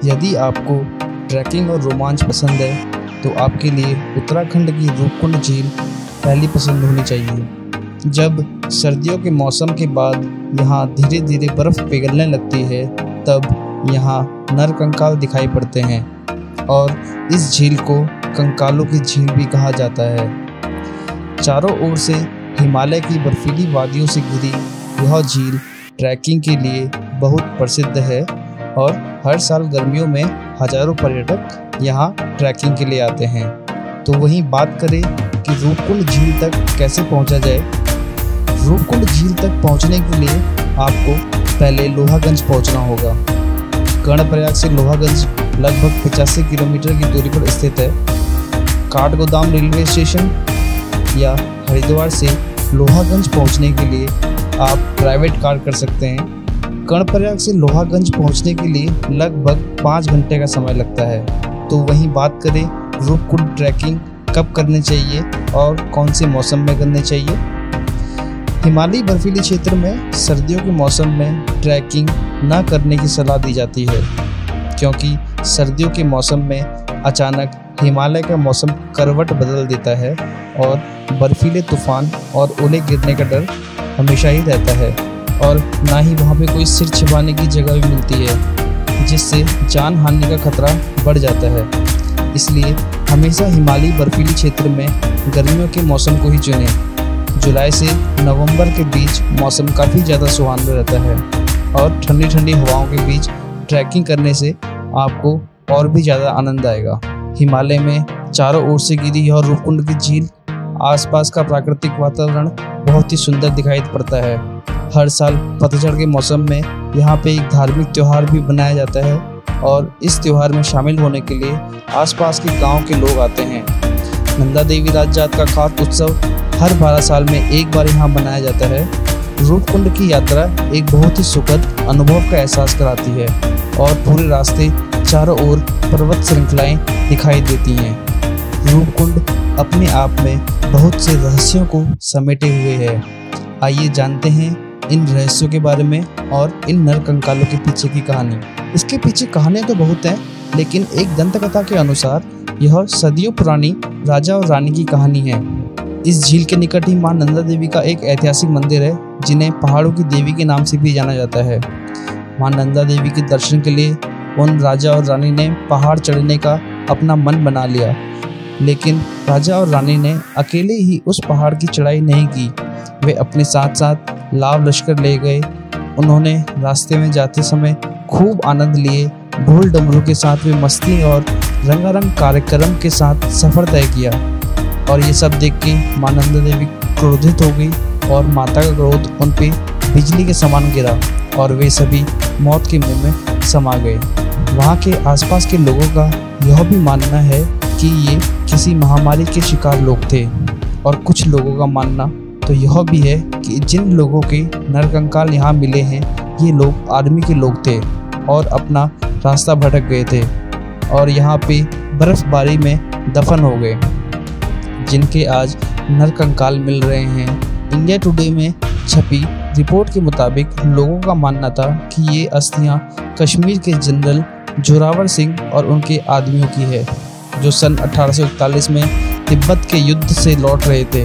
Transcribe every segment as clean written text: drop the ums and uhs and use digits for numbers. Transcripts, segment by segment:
यदि आपको ट्रैकिंग और रोमांच पसंद है तो आपके लिए उत्तराखंड की रूपकुंड झील पहली पसंद होनी चाहिए। जब सर्दियों के मौसम के बाद यहाँ धीरे धीरे बर्फ़ पिघलने लगती है तब यहाँ नरकंकाल दिखाई पड़ते हैं और इस झील को कंकालों की झील भी कहा जाता है। चारों ओर से हिमालय की बर्फीली वादियों से घिरी यह झील ट्रैकिंग के लिए बहुत प्रसिद्ध है और हर साल गर्मियों में हजारों पर्यटक यहाँ ट्रैकिंग के लिए आते हैं। तो वहीं बात करें कि रूपकुंड झील तक कैसे पहुँचा जाए। रूपकुंड झील तक पहुँचने के लिए आपको पहले लोहागंज पहुँचना होगा। कर्णप्रयाग से लोहागंज लगभग 85 किलोमीटर की दूरी पर स्थित है। काठगोदाम रेलवे स्टेशन या हरिद्वार से लोहागंज पहुंचने के लिए आप प्राइवेट कार कर सकते हैं। कर्णप्रयाग से लोहागंज पहुंचने के लिए लगभग 5 घंटे का समय लगता है। तो वहीं बात करें रूपकुंड ट्रैकिंग कब करनी चाहिए और कौन से मौसम में करनी चाहिए। हिमालयी बर्फीले क्षेत्र में सर्दियों के मौसम में ट्रैकिंग न करने की सलाह दी जाती है क्योंकि सर्दियों के मौसम में अचानक हिमालय का मौसम करवट बदल देता है और बर्फीले तूफान और ओले गिरने का डर हमेशा ही रहता है और ना ही वहाँ पे कोई सिर छिपाने की जगह भी मिलती है जिससे जान हानि का खतरा बढ़ जाता है। इसलिए हमेशा हिमालयी बर्फीले क्षेत्र में गर्मियों के मौसम को ही चुनें। जुलाई से नवंबर के बीच मौसम काफ़ी ज़्यादा सुहाना रहता है और ठंडी ठंडी हवाओं के बीच ट्रैकिंग करने से आपको और भी ज़्यादा आनंद आएगा। हिमालय में चारों ओर से घिरी यह रूपकुंड की झील आसपास का प्राकृतिक वातावरण बहुत ही सुंदर दिखाई पड़ता है। हर साल पतझड़ के मौसम में यहाँ पे एक धार्मिक त्यौहार भी मनाया जाता है और इस त्यौहार में शामिल होने के लिए आसपास के गांव के लोग आते हैं। नंदा देवी राज जात का खास उत्सव हर 12 साल में एक बार यहाँ मनाया जाता है। रूपकुंड की यात्रा एक बहुत ही सुखद अनुभव का एहसास कराती है और पूरे रास्ते चारों ओर पर्वत श्रृंखलाएं दिखाई देती हैं। रूपकुंड अपने आप में बहुत से रहस्यों को समेटे हुए है। आइए जानते हैं इन रहस्यों के बारे में और इन नरकंकालों के पीछे की कहानी। इसके पीछे कहानियां तो बहुत हैं, लेकिन एक दंतकथा के अनुसार यह सदियों पुरानी राजा और रानी की कहानी है। इस झील के निकट ही मां नंदा देवी का एक ऐतिहासिक मंदिर है जिन्हें पहाड़ों की देवी के नाम से भी जाना जाता है। मां नंदा देवी के दर्शन के लिए उन राजा और रानी ने पहाड़ चढ़ने का अपना मन बना लिया, लेकिन राजा और रानी ने अकेले ही उस पहाड़ की चढ़ाई नहीं की। वे अपने साथ साथ लाव लश्कर ले गए। उन्होंने रास्ते में जाते समय खूब आनंद लिए। ढोल डमरू के साथ वे मस्ती और रंगारंग कार्यक्रम के साथ सफ़र तय किया और ये सब देख के मां नंदा देवी क्रोधित हो गई और माता का क्रोध उन पे बिजली के समान गिरा और वे सभी मौत के मुंह में समा गए। वहाँ के आसपास के लोगों का यह भी मानना है कि ये किसी महामारी के शिकार लोग थे और कुछ लोगों का मानना तो यह भी है कि जिन लोगों के नरकंकाल यहाँ मिले हैं ये लोग आर्मी के लोग थे और अपना रास्ता भटक गए थे और यहाँ पे बर्फबारी में दफन हो गए, जिनके आज नरकंकाल मिल रहे हैं। इंडिया टुडे में छपी रिपोर्ट के मुताबिक लोगों का मानना था कि ये अस्थियां कश्मीर के जनरल जोरावर सिंह और उनके आदमियों की है जो सन 1841 में तिब्बत के युद्ध से लौट रहे थे।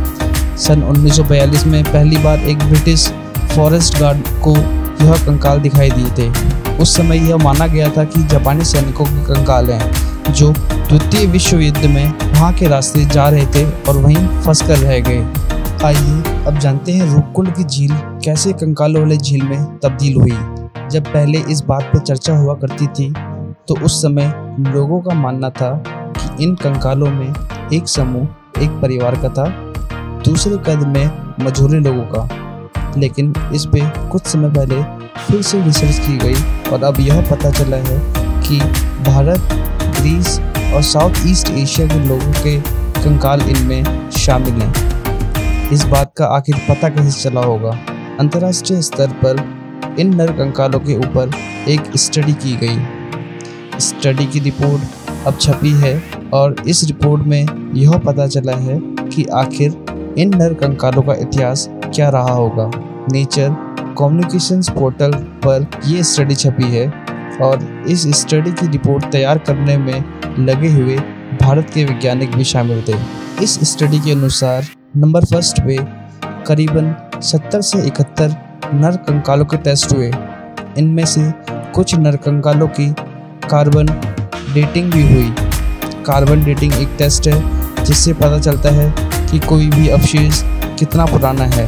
सन 1942 में पहली बार एक ब्रिटिश फॉरेस्ट गार्ड को यह कंकाल दिखाई दिए थे। उस समय यह माना गया था कि जापानी सैनिकों के कंकाल हैं जो द्वितीय विश्व युद्ध में वहाँ के रास्ते जा रहे थे और वहीं फंसकर रह गए। आइए अब जानते हैं रूपकुंड की झील कैसे कंकालों वाले झील में तब्दील हुई। जब पहले इस बात पर चर्चा हुआ करती थी तो उस समय लोगों का मानना था कि इन कंकालों में एक समूह एक परिवार का था, दूसरे कद में मझोले लोगों का। लेकिन इस पे कुछ समय पहले फिर से रिसर्च की गई और अब यह पता चला है कि भारत, ग्रीस और साउथ ईस्ट एशिया के लोगों के कंकाल इनमें शामिल हैं। इस बात का आखिर पता कैसे चला होगा? अंतर्राष्ट्रीय स्तर पर इन नरकंकालों के ऊपर एक स्टडी की गई। स्टडी की रिपोर्ट अब छपी है और इस रिपोर्ट में यह पता चला है कि आखिर इन नरकंकालों का इतिहास क्या रहा होगा। नेचर कम्युनिकेशंस पोर्टल पर यह स्टडी छपी है। और इस स्टडी की रिपोर्ट तैयार करने में लगे हुए भारत के वैज्ञानिक भी शामिल थे। इस स्टडी के अनुसार नंबर फर्स्ट पे करीबन 70 से 71 नर कंकालों के टेस्ट हुए। इनमें से कुछ नर कंकालों की कार्बन डेटिंग भी हुई। कार्बन डेटिंग एक टेस्ट है जिससे पता चलता है कि कोई भी अवशेष कितना पुराना है,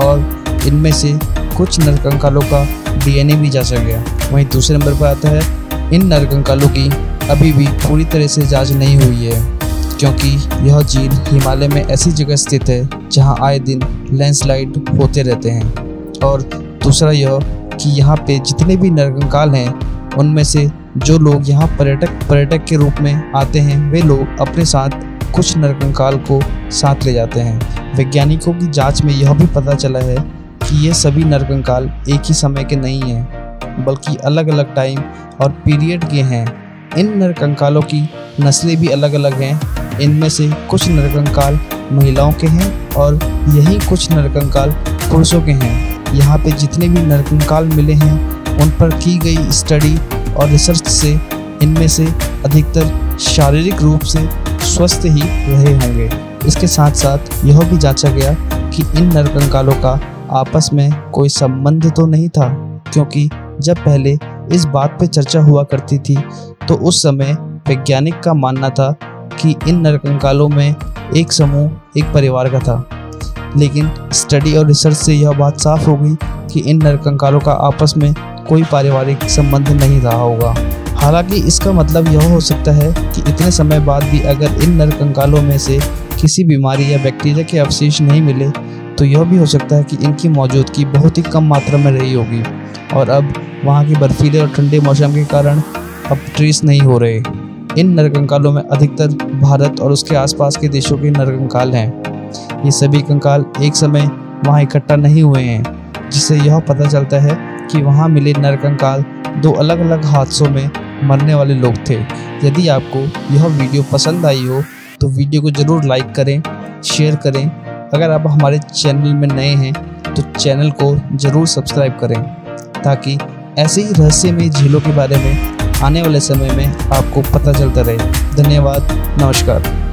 और इनमें से कुछ नर कंकालों का DNA भी जांचा गया। वहीं दूसरे नंबर पर आता है इन नर कंकालों की अभी भी पूरी तरह से जांच नहीं हुई है, क्योंकि यह झील हिमालय में ऐसी जगह स्थित है जहां आए दिन लैंडस्लाइड होते रहते हैं। और दूसरा यह कि यहाँ पे जितने भी नर कंकाल हैं उनमें से जो लोग यहाँ पर्यटक के रूप में आते हैं वे लोग अपने साथ कुछ नर कंकाल को साथ ले जाते हैं। वैज्ञानिकों की जांच में यह भी पता चला है कि ये सभी नर कंकाल एक ही समय के नहीं हैं, बल्कि अलग अलग टाइम और पीरियड के हैं। इन नर कंकालों की नस्लें भी अलग अलग हैं। इनमें से कुछ नर कंकाल महिलाओं के हैं और यही कुछ नर कंकाल पुरुषों के हैं। यहाँ पे जितने भी नर कंकाल मिले हैं उन पर की गई स्टडी और रिसर्च से इनमें से अधिकतर शारीरिक रूप से स्वस्थ ही रहे होंगे। इसके साथ साथ यह भी जांचा गया कि इन नर कंकालों का आपस में कोई संबंध तो नहीं था, क्योंकि जब पहले इस बात पे चर्चा हुआ करती थी तो उस समय वैज्ञानिक का मानना था कि इन नर कंकालों में एक समूह एक परिवार का था। लेकिन स्टडी और रिसर्च से यह बात साफ हो गई कि इन नर कंकालों का आपस में कोई पारिवारिक संबंध नहीं रहा होगा। हालांकि इसका मतलब यह हो सकता है कि इतने समय बाद भी अगर इन नर कंकालों में से किसी बीमारी या बैक्टीरिया के अवशेष नहीं मिले तो यह भी हो सकता है कि इनकी मौजूदगी बहुत ही कम मात्रा में रही होगी और अब वहाँ के बर्फीले और ठंडे मौसम के कारण अब ट्रेस नहीं हो रहे। इन नर कंकालों में अधिकतर भारत और उसके आसपास के देशों के नर कंकाल हैं। ये सभी कंकाल एक समय वहाँ इकट्ठा नहीं हुए हैं, जिससे यह पता चलता है कि वहाँ मिले नर कंकाल दो अलग अलग हादसों में मरने वाले लोग थे। यदि आपको यह वीडियो पसंद आई हो तो वीडियो को ज़रूर लाइक करें, शेयर करें। अगर आप हमारे चैनल में नए हैं तो चैनल को ज़रूर सब्सक्राइब करें, ताकि ऐसे ही रहस्यमय झीलों के बारे में आने वाले समय में आपको पता चलता रहे। धन्यवाद, नमस्कार।